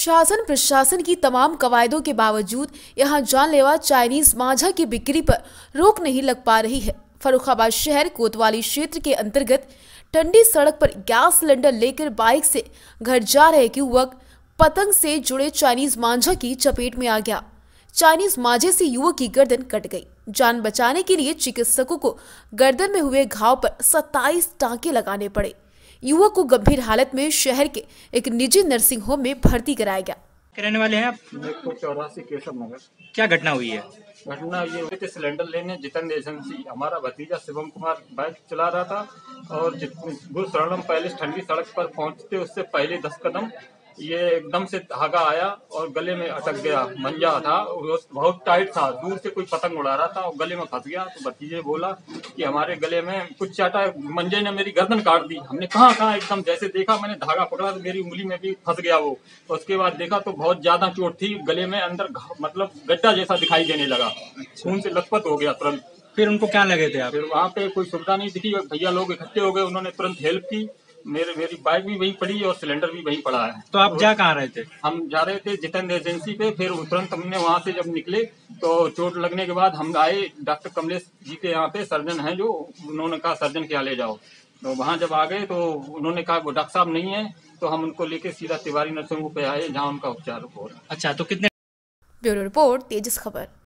शासन प्रशासन की तमाम कवायदों के बावजूद यहां जानलेवा चाइनीज मांझा की बिक्री पर रोक नहीं लग पा रही है। फर्रुखाबाद शहर कोतवाली क्षेत्र के अंतर्गत ठंडी सड़क पर गैस सिलेंडर लेकर बाइक से घर जा रहे एक युवक पतंग से जुड़े चाइनीज मांझा की चपेट में आ गया। चाइनीज मांझे से युवक की गर्दन कट गई। जान बचाने के लिए चिकित्सकों को गर्दन में हुए घाव पर 27 टांके लगाने पड़े। युवक को गंभीर हालत में शहर के एक निजी नर्सिंग होम में भर्ती कराया गया। रहने वाले हैं आप? 184 केशव नगर। क्या घटना हुई है? घटना ये हुई थी, सिलेंडर लेने जितेंद्र एजेंसी हमारा भतीजा शिवम कुमार बाइक चला रहा था और गुरु शरणम पैलेस ठंडी सड़क पर पहुंचते उससे पहले 10 कदम ये एकदम से धागा आया और गले में अटक गया। मंजा था, बहुत टाइट था, दूर से कोई पतंग उड़ा रहा था और गले में फंस गया। तो भतीजे बोला कि हमारे गले में कुछ चाटा, मंजे ने मेरी गर्दन काट दी। हमने कहाँ एकदम जैसे देखा, मैंने धागा पकड़ा तो मेरी उंगली में भी फंस गया वो। उसके बाद देखा तो बहुत ज्यादा चोट थी, गले में अंदर मतलब गड्ढा जैसा दिखाई देने लगा, खून से लथपथ हो गया तुरंत। फिर उनको क्या लगे थे आप? फिर वहाँ पे कोई सुविधा नहीं दिखी, भैया लोग इकट्ठे हो गए, उन्होंने तुरंत हेल्प की। मेरी बाइक भी वहीं पड़ी और सिलेंडर भी वहीं पड़ा है। तो आप जा कहाँ रहे थे? हम जा रहे थे जितेंद्र एजेंसी पे। फिर तुरंत हमने वहाँ से जब निकले तो चोट लगने के बाद हम आए डॉक्टर कमलेश जी के यहाँ पे, सर्जन हैं जो, उन्होंने कहा सर्जन के यहाँ ले जाओ। तो वहाँ जब आ गए तो उन्होंने कहा वो डॉक्टर साहब नहीं है, तो हम उनको लेके सीधा तिवारी नर्सिंग होम पे आए जहाँ उनका उपचार हो रहा। अच्छा, तो कितने? ब्यूरो रिपोर्ट, तेजस खबर।